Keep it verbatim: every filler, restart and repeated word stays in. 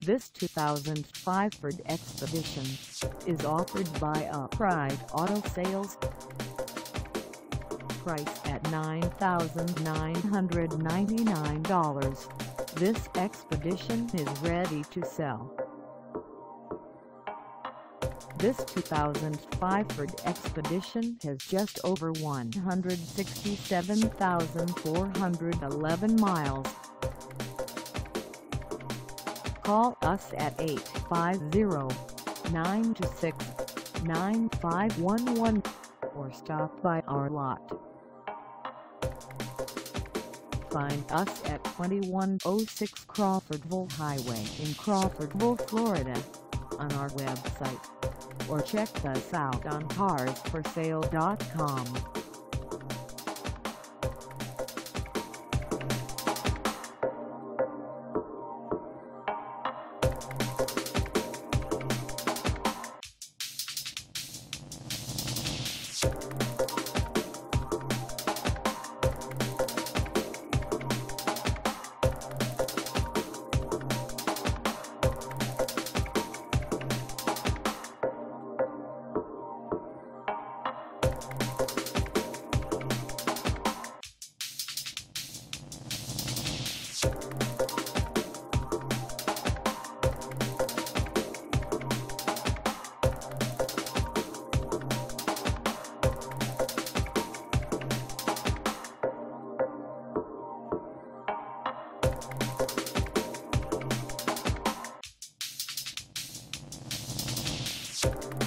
This two thousand five Ford Expedition is offered by Uprite Auto Sales. Price at nine thousand nine hundred ninety-nine dollars, this Expedition is ready to sell. This two thousand five Ford Expedition has just over one hundred sixty-seven thousand four hundred eleven miles. Call us at eight five zero, nine two six, nine five one one or stop by our lot. Find us at twenty-one oh six Crawfordville Highway in Crawfordville, Florida, on our website, or check us out on cars for sale dot com. You